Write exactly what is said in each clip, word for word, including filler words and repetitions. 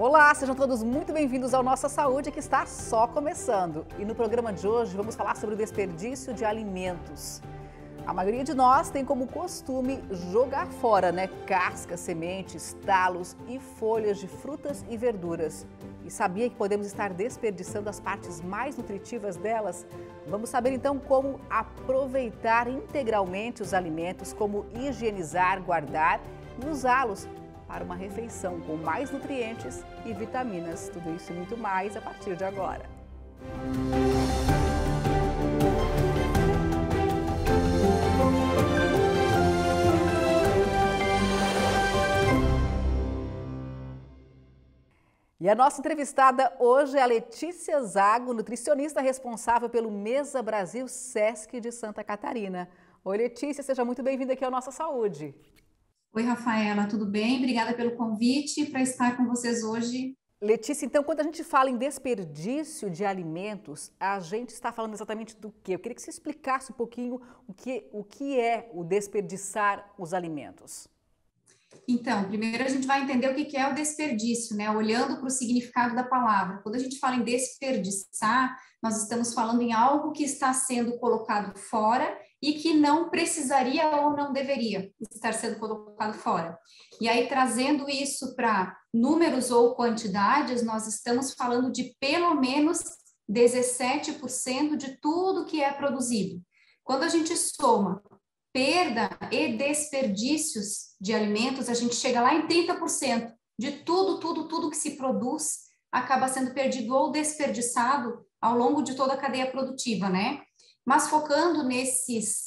Olá, sejam todos muito bem-vindos ao Nossa Saúde, que está só começando. E no programa de hoje vamos falar sobre o desperdício de alimentos. A maioria de nós tem como costume jogar fora, né? Cascas, sementes, talos e folhas de frutas e verduras. E sabia que podemos estar desperdiçando as partes mais nutritivas delas? Vamos saber então como aproveitar integralmente os alimentos, como higienizar, guardar e usá-los para uma refeição com mais nutrientes e vitaminas. Tudo isso e muito mais a partir de agora. E a nossa entrevistada hoje é a Letícia Zago, nutricionista responsável pelo Mesa Brasil Sesc de Santa Catarina. Oi, Letícia, seja muito bem-vinda aqui ao Nossa Saúde. Oi, Rafaela, tudo bem? Obrigada pelo convite para estar com vocês hoje. Letícia, então, quando a gente fala em desperdício de alimentos, a gente está falando exatamente do quê? Eu queria que você explicasse um pouquinho o que, o que é o desperdiçar os alimentos. Então, primeiro a gente vai entender o que é o desperdício, né? Olhando para o significado da palavra. Quando a gente fala em desperdiçar, nós estamos falando em algo que está sendo colocado fora e que não precisaria ou não deveria estar sendo colocado fora. E aí, trazendo isso para números ou quantidades, nós estamos falando de pelo menos dezessete por cento de tudo que é produzido. Quando a gente soma perda e desperdícios de alimentos, a gente chega lá em trinta por cento de tudo, tudo, tudo que se produz acaba sendo perdido ou desperdiçado ao longo de toda a cadeia produtiva, né? Mas focando nesses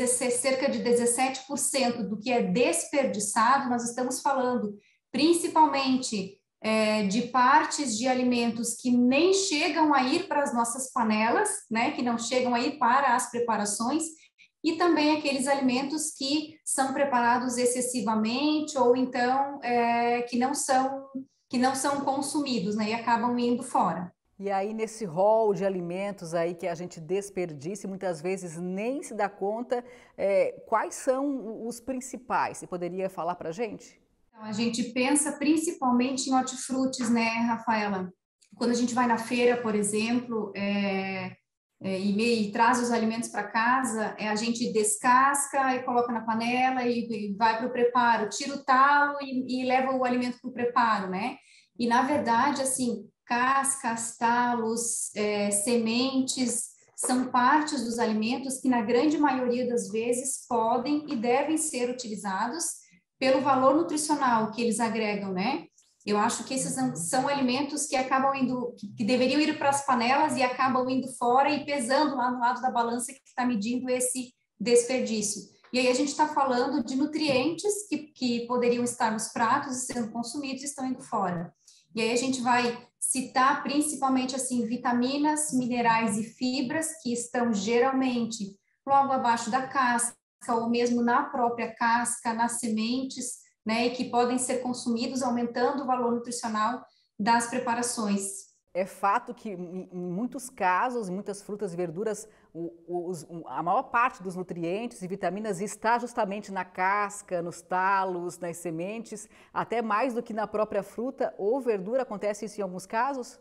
cerca de dezessete por cento do que é desperdiçado, nós estamos falando principalmente é, de partes de alimentos que nem chegam a ir para as nossas panelas, né? Que não chegam a ir para as preparações, e também aqueles alimentos que são preparados excessivamente ou então é, que não são que não são consumidos, né, e acabam indo fora. E aí nesse rol de alimentos aí que a gente desperdiça e muitas vezes nem se dá conta, é, quais são os principais? Você poderia falar para a gente? Então, a gente pensa principalmente em hortifrutis, né, Rafaela? Quando a gente vai na feira, por exemplo, é, É, e, e traz os alimentos para casa, é, a gente descasca e coloca na panela e, e vai para o preparo, tira o talo e, e leva o alimento para o preparo, né? E, na verdade, assim, cascas, talos, é, sementes, são partes dos alimentos que, na grande maioria das vezes, podem e devem ser utilizados pelo valor nutricional que eles agregam, né? Eu acho que esses são, são alimentos que acabam indo, que, que deveriam ir para as panelas e acabam indo fora e pesando lá no lado da balança que está medindo esse desperdício. E aí a gente está falando de nutrientes que, que poderiam estar nos pratos e sendo consumidos e estão indo fora. E aí a gente vai citar principalmente assim vitaminas, minerais e fibras que estão geralmente logo abaixo da casca ou mesmo na própria casca, nas sementes, né, e que podem ser consumidos, aumentando o valor nutricional das preparações. É fato que, em muitos casos, em muitas frutas e verduras, o, o, a maior parte dos nutrientes e vitaminas está justamente na casca, nos talos, nas sementes, até mais do que na própria fruta ou verdura. Acontece isso em alguns casos?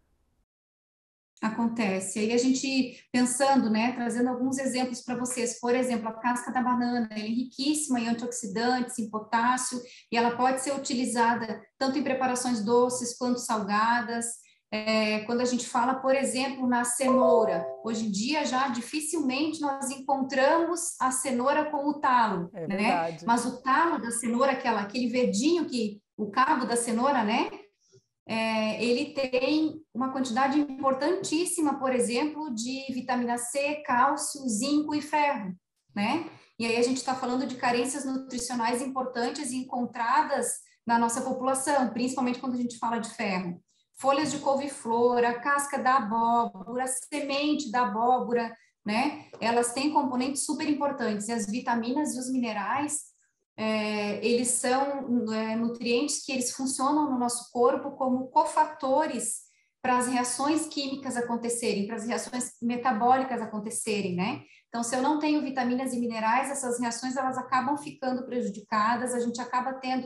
Acontece. Aí a gente pensando, né, trazendo alguns exemplos para vocês. Por exemplo, a casca da banana, ela é riquíssima em antioxidantes, em potássio, e ela pode ser utilizada tanto em preparações doces quanto salgadas. É, quando a gente fala, por exemplo, na cenoura, hoje em dia já dificilmente nós encontramos a cenoura com o talo, É né? verdade. Mas o talo da cenoura, aquela, aquele verdinho que o cabo da cenoura, né? É, ele tem uma quantidade importantíssima, por exemplo, de vitamina C, cálcio, zinco e ferro, né? E aí a gente está falando de carências nutricionais importantes encontradas na nossa população, principalmente quando a gente fala de ferro. Folhas de couve-flor, a casca da abóbora, a semente da abóbora, né? Elas têm componentes super importantes, e as vitaminas e os minerais, É, eles são é, nutrientes que eles funcionam no nosso corpo como cofatores para as reações químicas acontecerem, para as reações metabólicas acontecerem, né? Então, se eu não tenho vitaminas e minerais, essas reações elas acabam ficando prejudicadas, a gente acaba tendo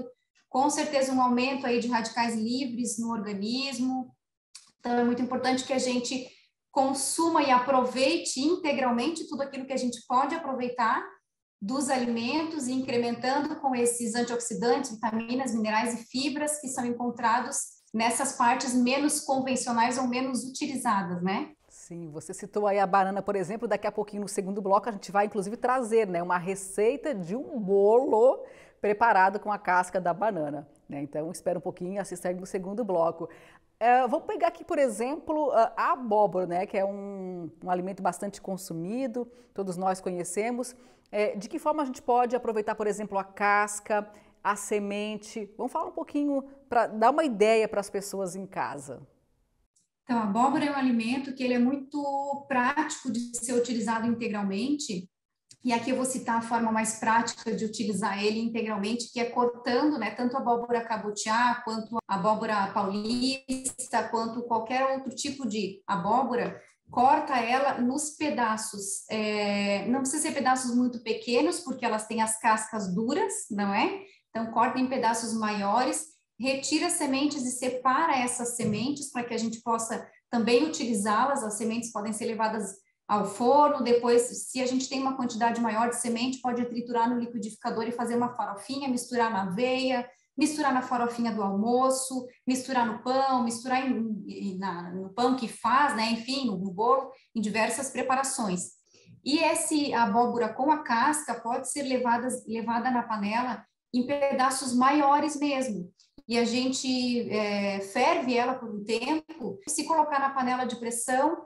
com certeza um aumento aí de radicais livres no organismo. Então, é muito importante que a gente consuma e aproveite integralmente tudo aquilo que a gente pode aproveitar dos alimentos, e incrementando com esses antioxidantes, vitaminas, minerais e fibras que são encontrados nessas partes menos convencionais ou menos utilizadas, né? Sim, você citou aí a banana, por exemplo. Daqui a pouquinho, no segundo bloco, a gente vai inclusive trazer, né, uma receita de um bolo preparado com a casca da banana, né? Então, espera um pouquinho e assista aí no segundo bloco. É, vamos pegar aqui, por exemplo, a abóbora, né, que é um, um alimento bastante consumido, todos nós conhecemos. É, de que forma a gente pode aproveitar, por exemplo, a casca, a semente? Vamos falar um pouquinho para dar uma ideia para as pessoas em casa. Então, a abóbora é um alimento que ele é muito prático de ser utilizado integralmente, e aqui eu vou citar a forma mais prática de utilizar ele integralmente, que é cortando, né, tanto a abóbora cabotiá, quanto a abóbora paulista, quanto qualquer outro tipo de abóbora, corta ela nos pedaços, é, não precisa ser pedaços muito pequenos, porque elas têm as cascas duras, não é? Então, corta em pedaços maiores, retira as sementes e separa essas sementes para que a gente possa também utilizá-las. As sementes podem ser levadas ao forno, depois, se a gente tem uma quantidade maior de semente, pode triturar no liquidificador e fazer uma farofinha, misturar na aveia, misturar na farofinha do almoço, misturar no pão, misturar em, em, na, no pão que faz, né? Enfim, no, no bolo, em diversas preparações. E esse abóbora com a casca pode ser levada, levada na panela em pedaços maiores mesmo. E a gente é, ferve ela por um tempo. Se colocar na panela de pressão,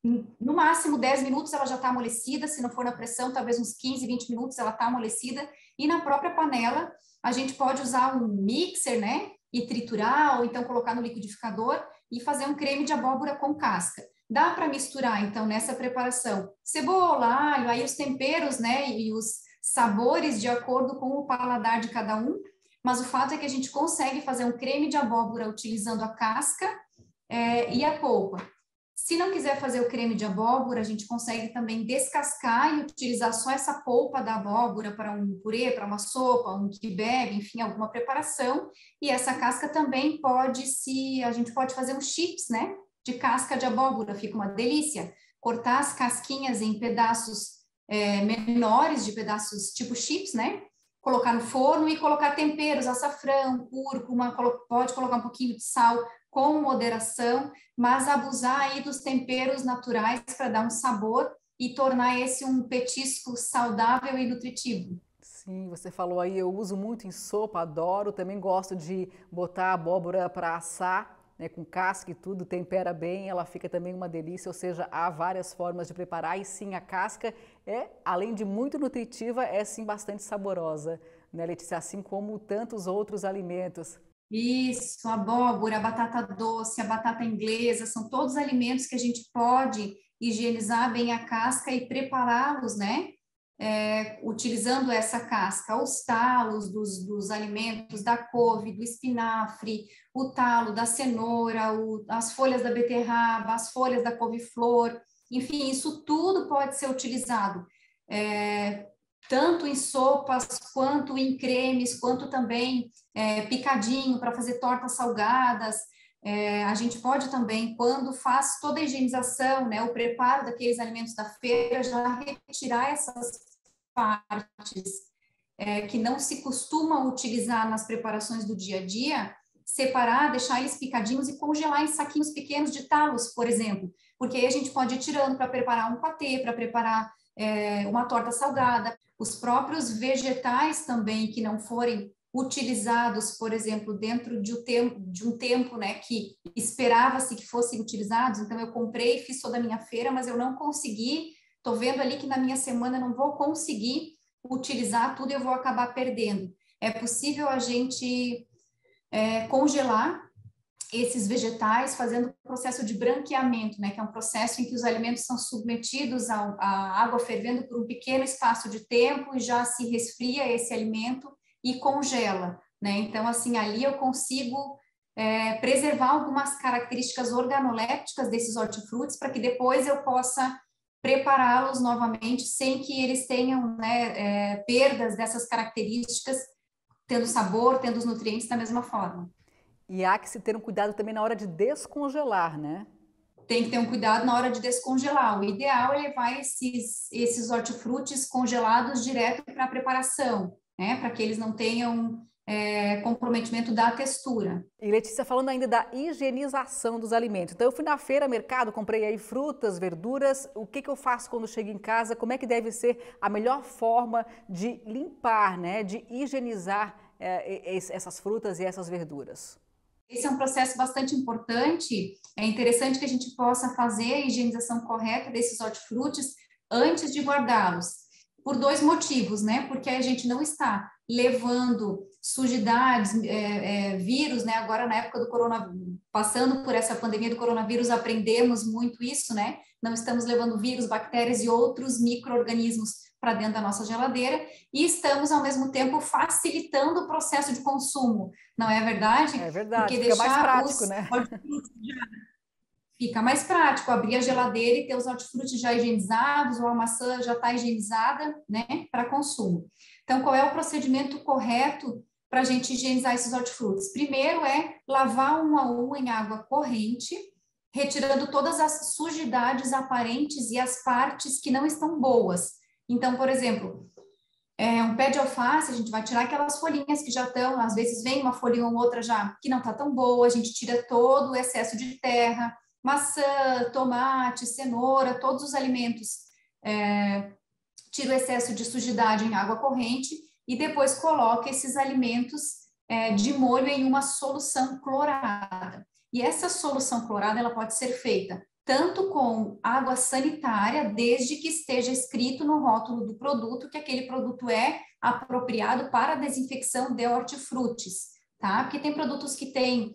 no máximo dez minutos ela já está amolecida. Se não for na pressão, talvez uns quinze, vinte minutos ela está amolecida. E na própria panela, a gente pode usar um mixer, né? E triturar, ou então colocar no liquidificador e fazer um creme de abóbora com casca. Dá para misturar, então, nessa preparação, cebola, alho, aí os temperos, né? E os sabores de acordo com o paladar de cada um. Mas o fato é que a gente consegue fazer um creme de abóbora utilizando a casca é, e a polpa. Se não quiser fazer o creme de abóbora, a gente consegue também descascar e utilizar só essa polpa da abóbora para um purê, para uma sopa, um kibbe, enfim, alguma preparação. E essa casca também pode se... A gente pode fazer um chips, né? De casca de abóbora, fica uma delícia. Cortar as casquinhas em pedaços é, menores, de pedaços tipo chips, né? Colocar no forno e colocar temperos, açafrão, cúrcuma, pode colocar um pouquinho de sal com moderação, mas abusar aí dos temperos naturais para dar um sabor e tornar esse um petisco saudável e nutritivo. Sim, você falou aí, eu uso muito em sopa, adoro, também gosto de botar a abóbora para assar, né, com casca e tudo, tempera bem, ela fica também uma delícia, ou seja, há várias formas de preparar e sim, a casca é, além de muito nutritiva, é sim bastante saborosa, né, Letícia? Assim como tantos outros alimentos. Isso, a abóbora, a batata doce, a batata inglesa, são todos alimentos que a gente pode higienizar bem a casca e prepará-los, né? É, utilizando essa casca, os talos dos, dos alimentos, da couve, do espinafre, o talo da cenoura, o, as folhas da beterraba, as folhas da couve-flor, enfim, isso tudo pode ser utilizado, é, tanto em sopas, quanto em cremes, quanto também é, picadinho para fazer tortas salgadas. É, a gente pode também, quando faz toda a higienização, né, o preparo daqueles alimentos da feira, já retirar essas partes é, que não se costuma utilizar nas preparações do dia a dia, separar, deixar eles picadinhos e congelar em saquinhos pequenos de talos, por exemplo, porque aí a gente pode ir tirando para preparar um patê, para preparar é, uma torta salgada. Os próprios vegetais também que não forem utilizados, por exemplo, dentro de um tempo, de um tempo né, que esperava-se que fossem utilizados. Então, eu comprei, fiz toda a minha feira, mas eu não consegui. Estou vendo ali que na minha semana não vou conseguir utilizar tudo e eu vou acabar perdendo. É possível a gente é, congelar esses vegetais fazendo o processo de branqueamento, né, que é um processo em que os alimentos são submetidos à água fervendo por um pequeno espaço de tempo e já se resfria esse alimento e congela, né? Então, assim, ali eu consigo é, preservar algumas características organolépticas desses hortifrutis para que depois eu possa prepará-los novamente sem que eles tenham né, é, perdas dessas características tendo sabor, tendo os nutrientes da mesma forma. E há que se ter um cuidado também na hora de descongelar, né? Tem que ter um cuidado na hora de descongelar. O ideal é levar esses, esses hortifrutis congelados direto para a preparação, né? Para que eles não tenham é, comprometimento da textura. E Letícia, falando ainda da higienização dos alimentos. Então eu fui na feira, mercado, comprei aí frutas, verduras. O que, que eu faço quando chego em casa? Como é que deve ser a melhor forma de limpar, né? De higienizar é, essas frutas e essas verduras? Esse é um processo bastante importante. É interessante que a gente possa fazer a higienização correta desses hortifrutis antes de guardá-los, por dois motivos, né? Porque a gente não está levando sujidades, é, é, vírus, né? Agora, na época do coronavírus, passando por essa pandemia do coronavírus, aprendemos muito isso, né? Não estamos levando vírus, bactérias e outros micro-organismos para dentro da nossa geladeira e estamos, ao mesmo tempo, facilitando o processo de consumo. Não é verdade? É verdade, porque fica deixar mais prático, os né? Fica mais prático abrir a geladeira e ter os hortifrutis já higienizados, ou a maçã já está higienizada, né, para consumo. Então, qual é o procedimento correto para a gente higienizar esses hortifrutis? Primeiro é lavar um a um em água corrente, retirando todas as sujidades aparentes e as partes que não estão boas. Então, por exemplo, é, um pé de alface, a gente vai tirar aquelas folhinhas que já estão, às vezes vem uma folhinha ou outra já que não está tão boa, a gente tira todo o excesso de terra, maçã, tomate, cenoura, todos os alimentos, é, tira o excesso de sujidade em água corrente e depois coloca esses alimentos é, de molho em uma solução clorada. E essa solução clorada, ela pode ser feita tanto com água sanitária, desde que esteja escrito no rótulo do produto que aquele produto é apropriado para a desinfecção de hortifrutis, tá? Porque tem produtos que têm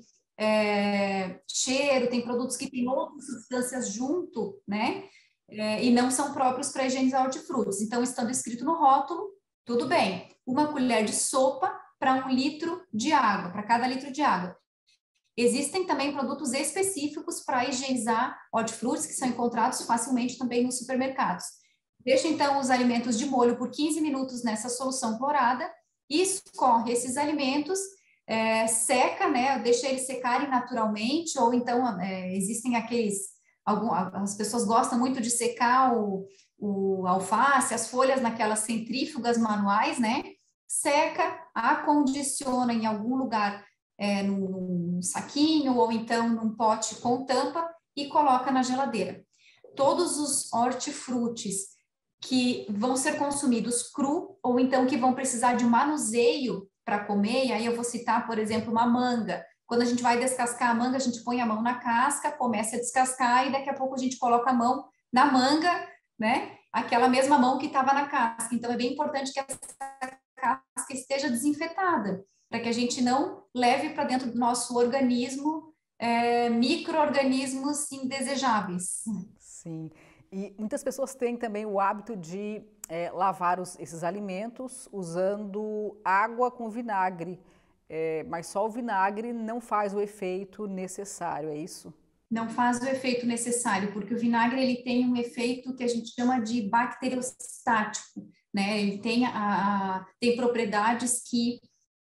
é, cheiro, tem produtos que têm outras substâncias junto, né? É, e não são próprios para higienizar hortifrutis. Então, estando escrito no rótulo, tudo bem. Uma colher de sopa para um litro de água, para cada litro de água. Existem também produtos específicos para higienizar hortifrutis, que são encontrados facilmente também nos supermercados. Deixa, então, os alimentos de molho por quinze minutos nessa solução clorada e escorre esses alimentos, é, seca, né? Deixa eles secarem naturalmente, ou então é, existem aqueles... Algum, as pessoas gostam muito de secar o, o alface, as folhas naquelas centrífugas manuais, né? Seca, acondiciona em algum lugar, é, num, num saquinho ou então num pote com tampa e coloca na geladeira. Todos os hortifrutis que vão ser consumidos cru ou então que vão precisar de manuseio para comer, e aí eu vou citar, por exemplo, uma manga. Quando a gente vai descascar a manga, a gente põe a mão na casca, começa a descascar e daqui a pouco a gente coloca a mão na manga, né? Aquela mesma mão que estava na casca. Então, é bem importante que essa casca esteja desinfetada, para que a gente não leve para dentro do nosso organismo é, micro-organismos indesejáveis. Sim, e muitas pessoas têm também o hábito de é, lavar os, esses alimentos usando água com vinagre. É, mas só o vinagre não faz o efeito necessário, é isso? Não faz o efeito necessário, porque o vinagre ele tem um efeito que a gente chama de bacteriostático, né? Ele tem, a, a, tem propriedades que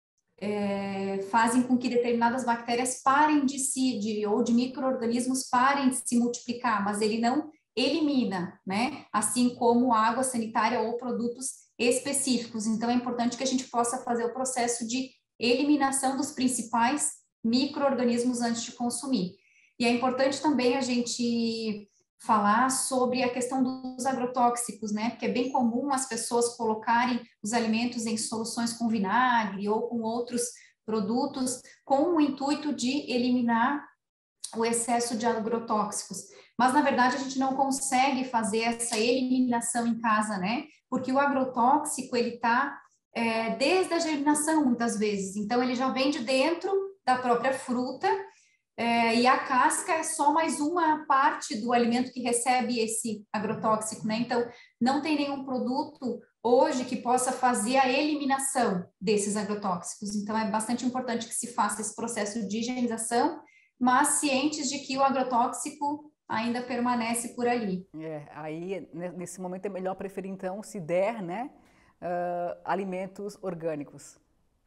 é, fazem com que determinadas bactérias parem de se, de, ou de micro-organismos parem de se multiplicar, mas ele não elimina, né? Assim como água sanitária ou produtos específicos. Então, é importante que a gente possa fazer o processo de eliminação dos principais micro-organismos antes de consumir. E é importante também a gente falar sobre a questão dos agrotóxicos, né? Porque é bem comum as pessoas colocarem os alimentos em soluções com vinagre ou com outros produtos com o intuito de eliminar o excesso de agrotóxicos. Mas, na verdade, a gente não consegue fazer essa eliminação em casa, né? Porque o agrotóxico, ele está É, desde a germinação, muitas vezes. Então, ele já vem de dentro da própria fruta é, e a casca é só mais uma parte do alimento que recebe esse agrotóxico, né? Então, não tem nenhum produto hoje que possa fazer a eliminação desses agrotóxicos. Então, é bastante importante que se faça esse processo de higienização, mas cientes de que o agrotóxico ainda permanece por ali. É, aí, nesse momento, é melhor preferir, então, se der, né? Uh, alimentos orgânicos.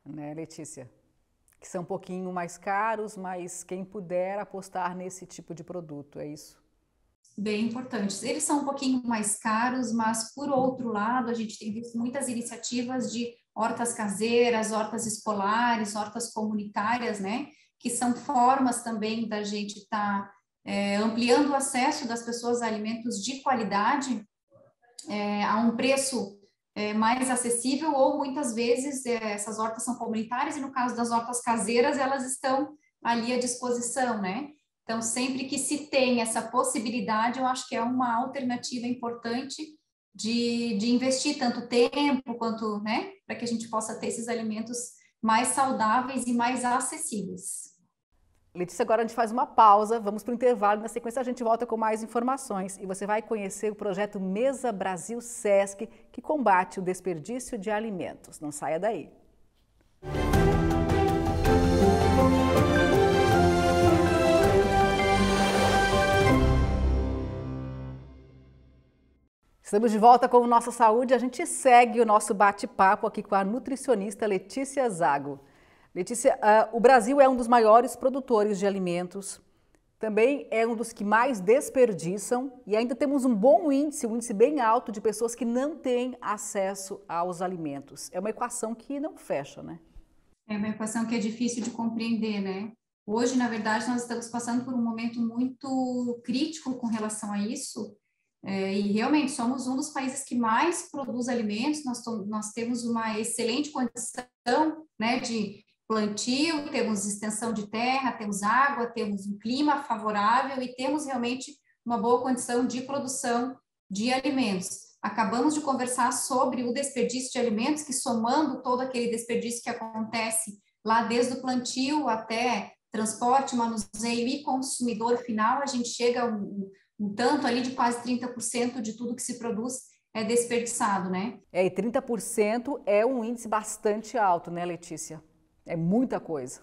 né, Letícia? Que são um pouquinho mais caros, mas quem puder apostar nesse tipo de produto, é isso? Bem importantes. Eles são um pouquinho mais caros, mas, por outro lado, a gente tem visto muitas iniciativas de hortas caseiras, hortas escolares, hortas comunitárias, né? Que são formas também da gente estar tá, é, ampliando o acesso das pessoas a alimentos de qualidade é, a um preço é, mais acessível, ou muitas vezes é, essas hortas são comunitárias e, no caso das hortas caseiras, elas estão ali à disposição, né? Então, sempre que se tem essa possibilidade, eu acho que é uma alternativa importante de, de investir tanto tempo quanto, né, para que a gente possa ter esses alimentos mais saudáveis e mais acessíveis. Letícia, agora a gente faz uma pausa, vamos para o intervalo, na sequência a gente volta com mais informações e você vai conhecer o projeto Mesa Brasil Sesc, que combate o desperdício de alimentos. Não saia daí. Estamos de volta com o Nossa Saúde. A gente segue o nosso bate-papo aqui com a nutricionista Letícia Zago. Letícia, uh, o Brasil é um dos maiores produtores de alimentos, também é um dos que mais desperdiçam e ainda temos um bom índice, um índice bem alto de pessoas que não têm acesso aos alimentos. É uma equação que não fecha, né? É uma equação que é difícil de compreender, né? Hoje, na verdade, nós estamos passando por um momento muito crítico com relação a isso. É, e realmente somos um dos países que mais produz alimentos, nós, nós temos uma excelente condição, né, de plantio, temos extensão de terra, temos água, temos um clima favorável e temos realmente uma boa condição de produção de alimentos. Acabamos de conversar sobre o desperdício de alimentos, que somando todo aquele desperdício que acontece lá desde o plantio até transporte, manuseio e consumidor final, a gente chega a um um tanto ali de quase trinta por cento de tudo que se produz é desperdiçado, né? É, e trinta por cento é um índice bastante alto, né, Letícia? É muita coisa.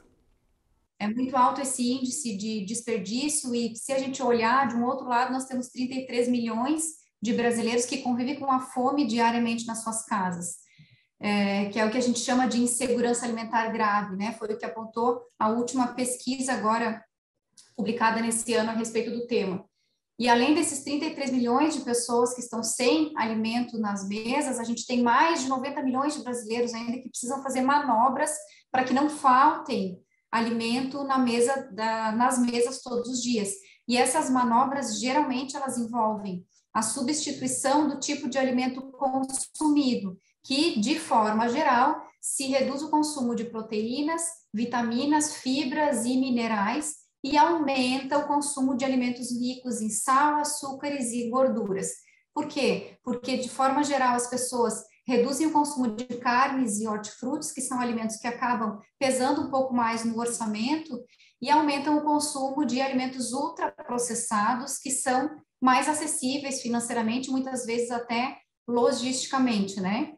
É muito alto esse índice de desperdício e se a gente olhar de um outro lado, nós temos trinta e três milhões de brasileiros que convivem com a fome diariamente nas suas casas, é, que é o que a gente chama de insegurança alimentar grave, né? Foi o que apontou a última pesquisa agora publicada nesse ano a respeito do tema. E além desses trinta e três milhões de pessoas que estão sem alimento nas mesas, a gente tem mais de noventa milhões de brasileiros ainda que precisam fazer manobras para que não faltem alimento na mesa da, nas mesas todos os dias. E essas manobras, geralmente, elas envolvem a substituição do tipo de alimento consumido, que, de forma geral, se reduz o consumo de proteínas, vitaminas, fibras e minerais, e aumenta o consumo de alimentos ricos em sal, açúcares e gorduras. Por quê? Porque, de forma geral, as pessoas reduzem o consumo de carnes e hortifrutis, que são alimentos que acabam pesando um pouco mais no orçamento, e aumentam o consumo de alimentos ultraprocessados, que são mais acessíveis financeiramente, muitas vezes até logisticamente, né?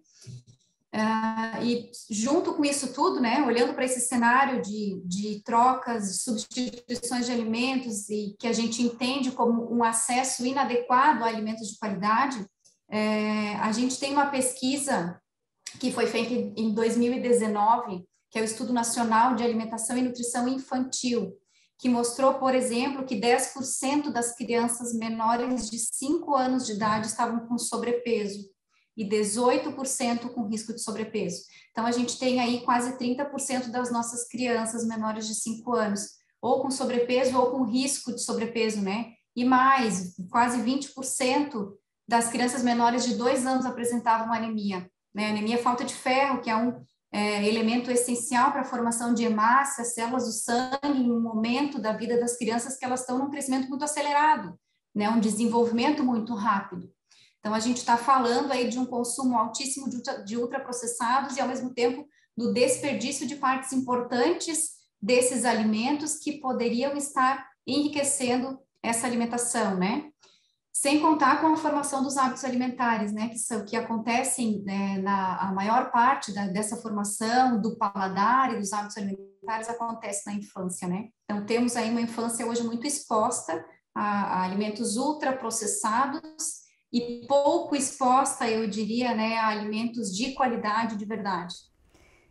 Uh, e junto com isso tudo, né, olhando para esse cenário de, de trocas, de substituições de alimentos e que a gente entende como um acesso inadequado a alimentos de qualidade, é, a gente tem uma pesquisa que foi feita em dois mil e dezenove, que é o Estudo Nacional de Alimentação e Nutrição Infantil, que mostrou, por exemplo, que dez por cento das crianças menores de cinco anos de idade estavam com sobrepeso e dezoito por cento com risco de sobrepeso. Então, a gente tem aí quase trinta por cento das nossas crianças menores de cinco anos, ou com sobrepeso ou com risco de sobrepeso, né? E mais, quase vinte por cento das crianças menores de dois anos apresentavam anemia, né? Anemia é falta de ferro, que é um é, elemento essencial para a formação de hemácias, células do sangue, em um momento da vida das crianças que elas estão num crescimento muito acelerado, né? Um desenvolvimento muito rápido. Então, a gente está falando aí de um consumo altíssimo de, ultra, de ultraprocessados e, ao mesmo tempo, do desperdício de partes importantes desses alimentos que poderiam estar enriquecendo essa alimentação, né? Sem contar com a formação dos hábitos alimentares, né? Que são que acontecem né, na a maior parte da, dessa formação do paladar e dos hábitos alimentares acontece na infância, né? Então, temos aí uma infância hoje muito exposta a, a alimentos ultraprocessados e pouco exposta, eu diria, né, a alimentos de qualidade de verdade.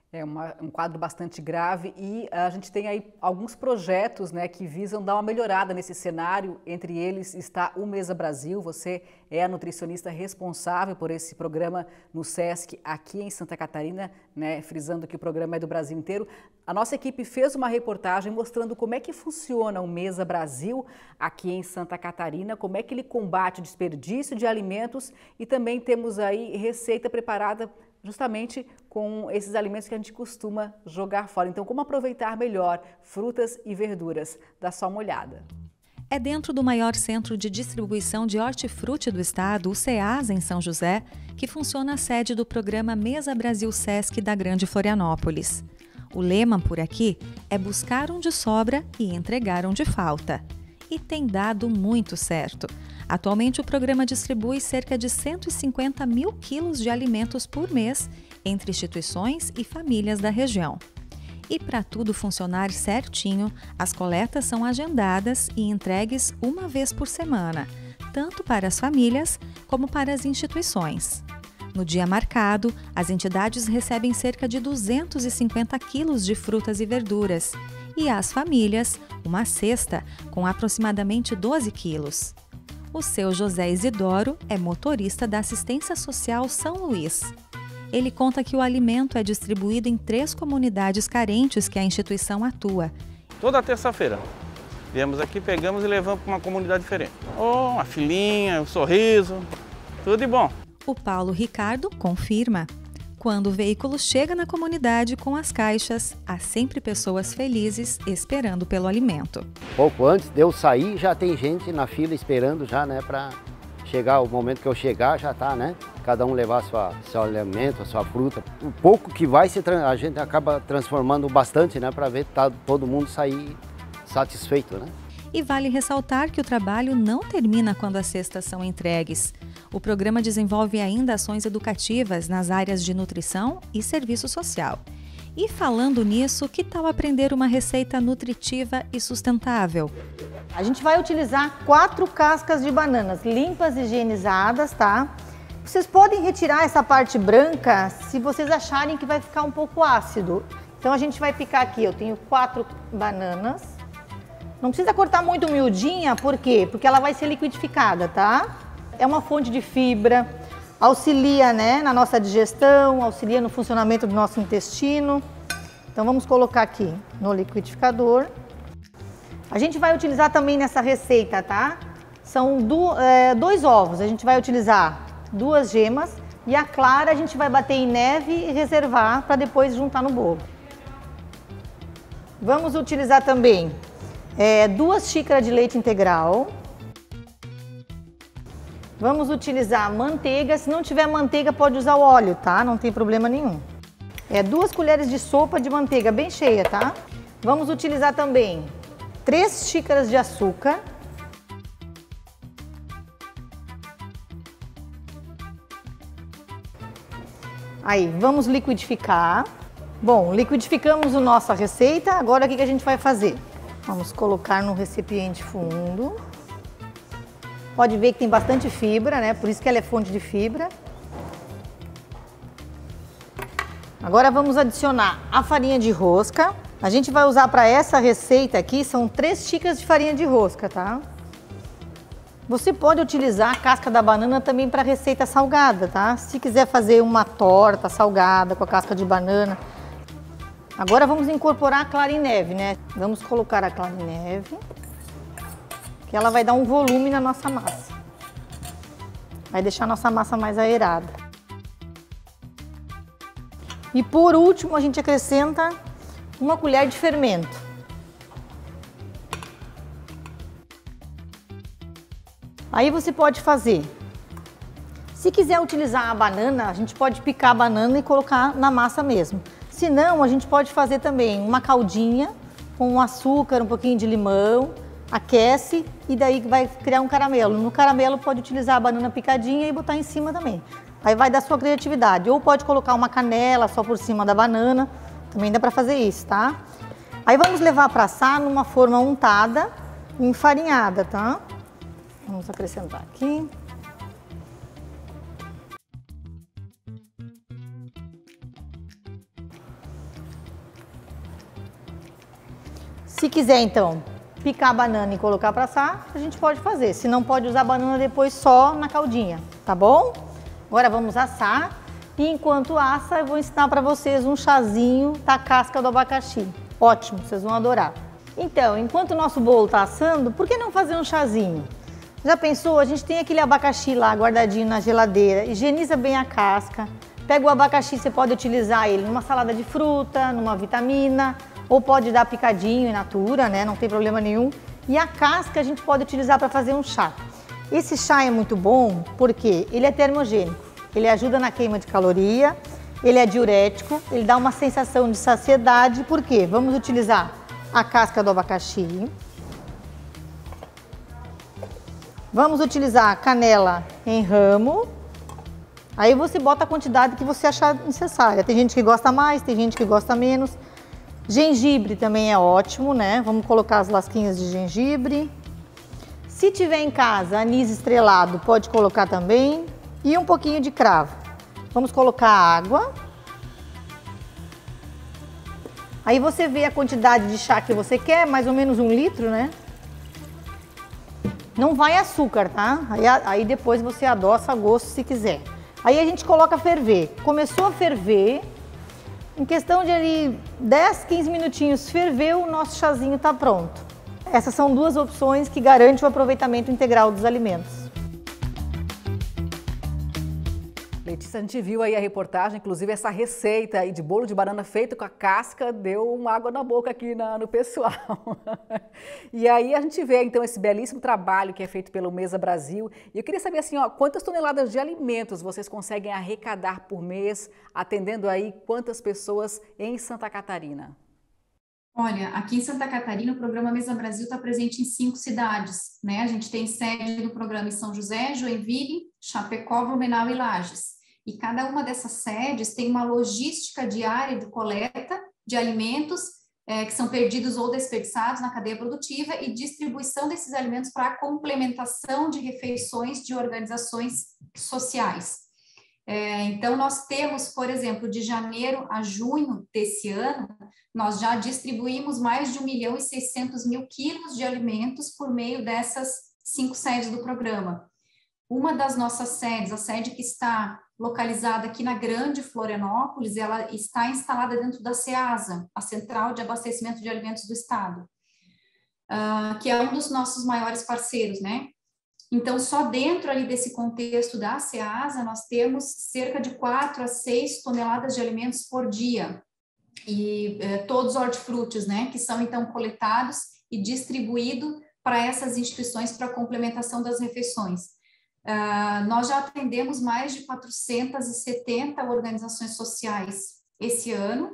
É uma, um quadro bastante grave e a gente tem aí alguns projetos, né, que visam dar uma melhorada nesse cenário. Entre eles está o Mesa Brasil. Você é a nutricionista responsável por esse programa no SESC aqui em Santa Catarina, né, frisando que o programa é do Brasil inteiro. A nossa equipe fez uma reportagem mostrando como é que funciona o Mesa Brasil aqui em Santa Catarina, como é que ele combate o desperdício de alimentos e também temos aí receita preparada justamente com esses alimentos que a gente costuma jogar fora. Então, como aproveitar melhor frutas e verduras? Dá só uma olhada. É dentro do maior centro de distribuição de hortifruti do estado, o SEASA, em São José, que funciona a sede do programa Mesa Brasil Sesc da Grande Florianópolis. O lema por aqui é buscar onde sobra e entregar onde falta. E tem dado muito certo. Atualmente, o programa distribui cerca de cento e cinquenta mil quilos de alimentos por mês entre instituições e famílias da região. E para tudo funcionar certinho, as coletas são agendadas e entregues uma vez por semana, tanto para as famílias como para as instituições. No dia marcado, as entidades recebem cerca de duzentos e cinquenta quilos de frutas e verduras e as famílias uma cesta com aproximadamente doze quilos. O seu José Isidoro é motorista da Assistência Social São Luís. Ele conta que o alimento é distribuído em três comunidades carentes que a instituição atua. Toda terça-feira, viemos aqui, pegamos e levamos para uma comunidade diferente. Oh, uma filhinha, um sorriso, tudo de bom. O Paulo Ricardo confirma. Quando o veículo chega na comunidade com as caixas, há sempre pessoas felizes esperando pelo alimento. Pouco antes de eu sair, já tem gente na fila esperando já, né, para chegar, o momento que eu chegar já tá, né, cada um levar sua, seu alimento, a sua fruta. O pouco que vai, se a gente acaba transformando bastante, né, para ver tá, todo mundo sair satisfeito, né. E vale ressaltar que o trabalho não termina quando as cestas são entregues. O programa desenvolve ainda ações educativas nas áreas de nutrição e serviço social. E falando nisso, que tal aprender uma receita nutritiva e sustentável? A gente vai utilizar quatro cascas de bananas limpas e higienizadas, tá? Vocês podem retirar essa parte branca se vocês acharem que vai ficar um pouco ácido. Então a gente vai picar aqui, eu tenho quatro bananas. Não precisa cortar muito miudinha, por quê? Porque ela vai ser liquidificada, tá? É uma fonte de fibra, auxilia, né, na nossa digestão, auxilia no funcionamento do nosso intestino. Então vamos colocar aqui no liquidificador. A gente vai utilizar também nessa receita, tá? São do, é, dois ovos, a gente vai utilizar duas gemas e a clara a gente vai bater em neve e reservar para depois juntar no bolo. Vamos utilizar também é, duas xícaras de leite integral. Vamos utilizar manteiga, se não tiver manteiga pode usar o óleo, tá? Não tem problema nenhum. É duas colheres de sopa de manteiga bem cheia, tá? Vamos utilizar também três xícaras de açúcar. Aí, vamos liquidificar. Bom, liquidificamos a nossa receita, agora o que a gente vai fazer? Vamos colocar no recipiente fundo. Pode ver que tem bastante fibra, né? Por isso que ela é fonte de fibra. Agora vamos adicionar a farinha de rosca. A gente vai usar para essa receita aqui, são três xícaras de farinha de rosca, tá? Você pode utilizar a casca da banana também para receita salgada, tá? Se quiser fazer uma torta salgada com a casca de banana. Agora vamos incorporar a clara em neve, né? Vamos colocar a clara em neve, que ela vai dar um volume na nossa massa. Vai deixar a nossa massa mais aerada. E por último, a gente acrescenta uma colher de fermento. Aí você pode fazer. Se quiser utilizar a banana, a gente pode picar a banana e colocar na massa mesmo. Se não, a gente pode fazer também uma caldinha com um açúcar, um pouquinho de limão, aquece e daí vai criar um caramelo. No caramelo pode utilizar a banana picadinha e botar em cima também. Aí vai da sua criatividade. Ou pode colocar uma canela só por cima da banana, também dá para fazer isso, tá? Aí vamos levar para assar numa forma untada e enfarinhada, tá? Vamos acrescentar aqui. Se quiser, então, picar a banana e colocar para assar, a gente pode fazer. Se não, pode usar a banana depois só na caldinha, tá bom? Agora vamos assar. E enquanto assa, eu vou ensinar para vocês um chazinho da casca do abacaxi. Ótimo, vocês vão adorar. Então, enquanto o nosso bolo está assando, por que não fazer um chazinho? Já pensou? A gente tem aquele abacaxi lá guardadinho na geladeira, higieniza bem a casca. Pega o abacaxi, você pode utilizar ele numa salada de fruta, numa vitamina, ou pode dar picadinho in natura, né? Não tem problema nenhum. E a casca a gente pode utilizar para fazer um chá. Esse chá é muito bom porque ele é termogênico, ele ajuda na queima de caloria, ele é diurético, ele dá uma sensação de saciedade. Por quê? Vamos utilizar a casca do abacaxi. Vamos utilizar canela em ramo. Aí você bota a quantidade que você achar necessária. Tem gente que gosta mais, tem gente que gosta menos. Gengibre também é ótimo, né? Vamos colocar as lasquinhas de gengibre. Se tiver em casa anis estrelado, pode colocar também. E um pouquinho de cravo. Vamos colocar água. Aí você vê a quantidade de chá que você quer, mais ou menos um litro, né? Não vai açúcar, tá? Aí, aí depois você adoça a gosto se quiser. Aí a gente coloca a ferver. Começou a ferver, em questão de ali dez, quinze minutinhos ferveu, o nosso chazinho tá pronto. Essas são duas opções que garantem o aproveitamento integral dos alimentos. Letícia, a gente viu aí a reportagem, inclusive essa receita aí de bolo de banana feito com a casca deu uma água na boca aqui na, no pessoal. E aí a gente vê então esse belíssimo trabalho que é feito pelo Mesa Brasil. E eu queria saber assim, ó, quantas toneladas de alimentos vocês conseguem arrecadar por mês, atendendo aí quantas pessoas em Santa Catarina? Olha, aqui em Santa Catarina o programa Mesa Brasil está presente em cinco cidades, né? A gente tem sede do programa em São José, Joinville, Chapecó, Blumenau e Lages. E cada uma dessas sedes tem uma logística diária de coleta de alimentos é, que são perdidos ou desperdiçados na cadeia produtiva e distribuição desses alimentos para a complementação de refeições de organizações sociais. É, então, nós temos, por exemplo, de janeiro a junho desse ano, nós já distribuímos mais de um milhão e seiscentos mil quilos de alimentos por meio dessas cinco sedes do programa. Uma das nossas sedes, a sede que está localizada aqui na Grande Florianópolis, ela está instalada dentro da CEASA, a Central de Abastecimento de Alimentos do Estado, uh, que é um dos nossos maiores parceiros, né? Então, só dentro ali desse contexto da CEASA, nós temos cerca de quatro a seis toneladas de alimentos por dia, e eh, todos os hortifrutis, né, que são então coletados e distribuídos para essas instituições para complementação das refeições. Uh, nós já atendemos mais de quatrocentas e setenta organizações sociais esse ano,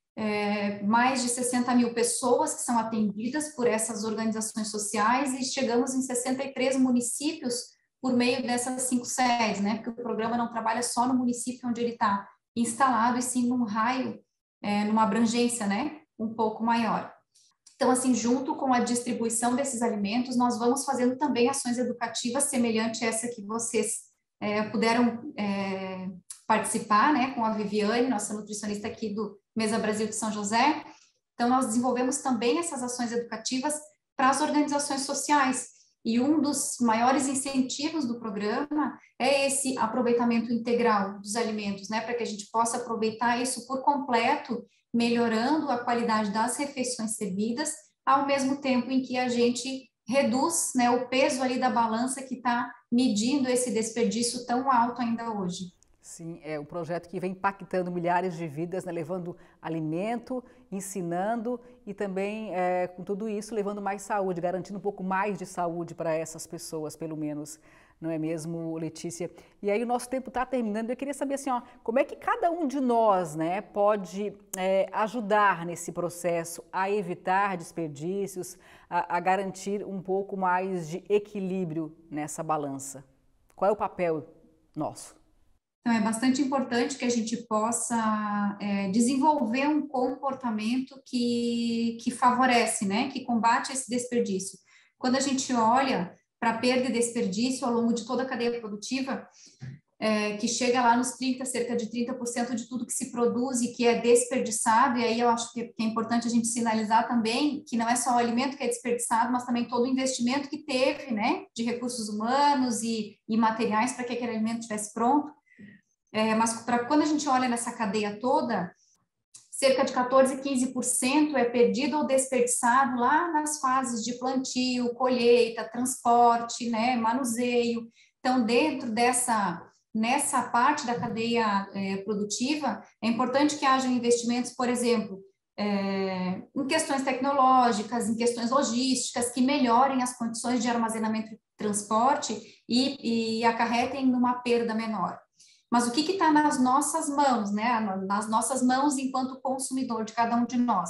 é, mais de sessenta mil pessoas que são atendidas por essas organizações sociais e chegamos em sessenta e três municípios por meio dessas cinco sedes, né? Porque o programa não trabalha só no município onde ele está instalado, e sim num raio, é, numa abrangência, né? Um pouco maior. Então, assim, junto com a distribuição desses alimentos, nós vamos fazendo também ações educativas semelhante a essa que vocês é, puderam é, participar, né, com a Viviane, nossa nutricionista aqui do Mesa Brasil de São José. Então, nós desenvolvemos também essas ações educativas para as organizações sociais. E um dos maiores incentivos do programa é esse aproveitamento integral dos alimentos, né, para que a gente possa aproveitar isso por completo, melhorando a qualidade das refeições servidas, ao mesmo tempo em que a gente reduz, né, o peso ali da balança que está medindo esse desperdício tão alto ainda hoje. Sim, é um projeto que vem impactando milhares de vidas, né, levando alimento, ensinando e também, é, com tudo isso, levando mais saúde, garantindo um pouco mais de saúde para essas pessoas, pelo menos. Não é mesmo, Letícia? E aí o nosso tempo está terminando. Eu queria saber assim, ó, como é que cada um de nós, né, pode é, ajudar nesse processo a evitar desperdícios, a, a garantir um pouco mais de equilíbrio nessa balança? Qual é o papel nosso? Então, é bastante importante que a gente possa é, desenvolver um comportamento que, que favorece, né, que combate esse desperdício. Quando a gente olha para perda e desperdício ao longo de toda a cadeia produtiva, é, que chega lá nos trinta por cento, cerca de trinta por cento de tudo que se produz e que é desperdiçado, e aí eu acho que é importante a gente sinalizar também que não é só o alimento que é desperdiçado, mas também todo o investimento que teve, né, de recursos humanos e, e materiais para que aquele alimento estivesse pronto. É, mas pra, quando a gente olha nessa cadeia toda, cerca de quatorze, quinze por cento é perdido ou desperdiçado lá nas fases de plantio, colheita, transporte, né, manuseio. Então, dentro dessa, nessa parte da cadeia é, produtiva, é importante que haja investimentos, por exemplo, é, em questões tecnológicas, em questões logísticas, que melhorem as condições de armazenamento e transporte e, e acarretem numa perda menor. Mas o que está nas nossas mãos, né? Nas nossas mãos enquanto consumidor de cada um de nós?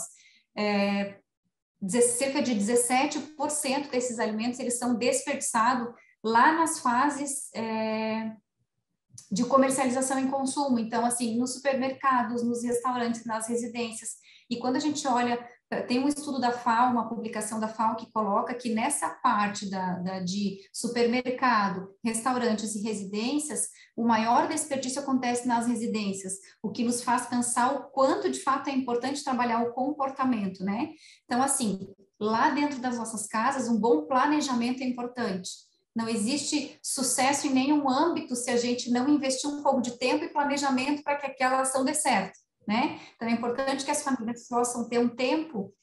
É, cerca de dezessete por cento desses alimentos eles são desperdiçados lá nas fases é, de comercialização e consumo. Então, assim, nos supermercados, nos restaurantes, nas residências. E quando a gente olha, tem um estudo da F A O, uma publicação da F A O que coloca que nessa parte da, da, de supermercado, restaurantes e residências, o maior desperdício acontece nas residências, o que nos faz pensar o quanto de fato é importante trabalhar o comportamento, né? Então, assim, lá dentro das nossas casas, um bom planejamento é importante. Não existe sucesso em nenhum âmbito se a gente não investir um pouco de tempo e planejamento para que aquela ação dê certo, né? Então, é importante que as famílias possam ter um tempo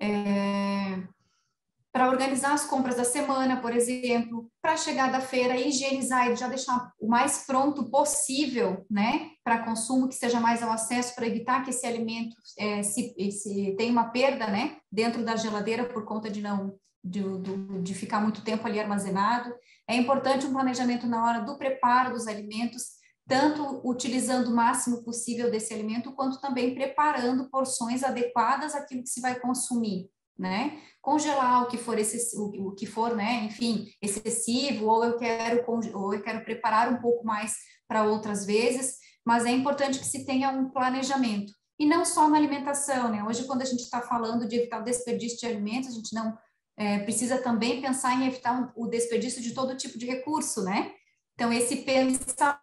é, para organizar as compras da semana, por exemplo, para chegar da feira, higienizar e já deixar o mais pronto possível, né? Para consumo, que seja mais ao acesso, para evitar que esse alimento é, se, se tenha uma perda, né? Dentro da geladeira por conta de não de, de, de ficar muito tempo ali armazenado. É importante um planejamento na hora do preparo dos alimentos, tanto utilizando o máximo possível desse alimento, quanto também preparando porções adequadas àquilo que se vai consumir, né? Congelar o que for excessivo, o que for, né? Enfim, excessivo, ou eu quero ou eu quero preparar um pouco mais para outras vezes, mas é importante que se tenha um planejamento. E não só na alimentação, né? Hoje, quando a gente está falando de evitar o desperdício de alimentos, a gente não é, precisa também pensar em evitar o desperdício de todo tipo de recurso, né? Então, esse pensamento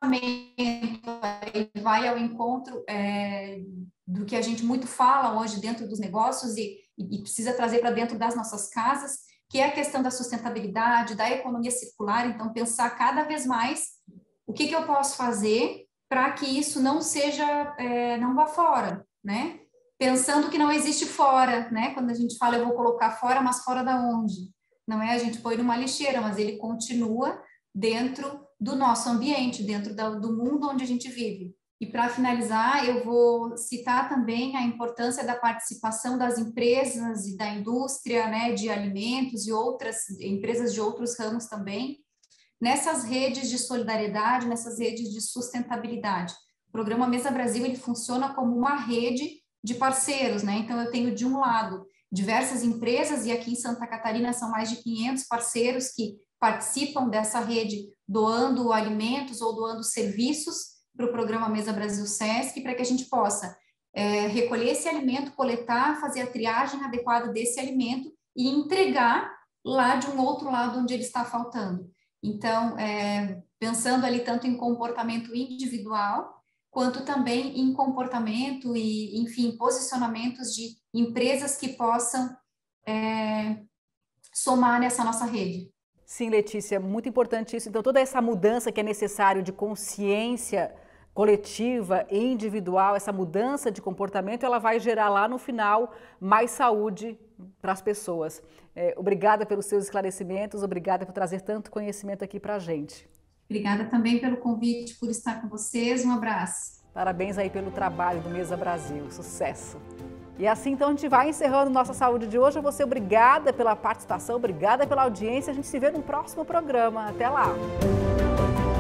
vai ao encontro é, do que a gente muito fala hoje dentro dos negócios e, e precisa trazer para dentro das nossas casas, que é a questão da sustentabilidade, da economia circular. Então, pensar cada vez mais o que, que eu posso fazer para que isso não seja, é, não vá fora, né? Pensando que não existe fora, né? Quando a gente fala, eu vou colocar fora, mas fora da onde? Não é a gente põe numa lixeira, mas ele continua dentro do nosso ambiente, dentro do mundo onde a gente vive. E para finalizar, eu vou citar também a importância da participação das empresas e da indústria, né, de alimentos e outras empresas de outros ramos também, nessas redes de solidariedade, nessas redes de sustentabilidade. O Programa Mesa Brasil, ele funciona como uma rede de parceiros, né? Então, eu tenho de um lado diversas empresas, e aqui em Santa Catarina são mais de quinhentos parceiros que participam dessa rede doando alimentos ou doando serviços para o Programa Mesa Brasil Sesc, para que a gente possa é, recolher esse alimento, coletar, fazer a triagem adequada desse alimento e entregar lá de um outro lado onde ele está faltando. Então, é, pensando ali tanto em comportamento individual, quanto também em comportamento e, enfim, posicionamentos de empresas que possam é, somar nessa nossa rede. Sim, Letícia, muito importante isso. Então, toda essa mudança que é necessário de consciência coletiva e individual, essa mudança de comportamento, ela vai gerar lá no final mais saúde para as pessoas. É, obrigada pelos seus esclarecimentos, obrigada por trazer tanto conhecimento aqui para a gente. Obrigada também pelo convite, por estar com vocês. Um abraço. Parabéns aí pelo trabalho do Mesa Brasil. Sucesso! E assim, então, a gente vai encerrando nossa saúde de hoje. Eu vou ser obrigada pela participação, obrigada pela audiência. A gente se vê no próximo programa. Até lá!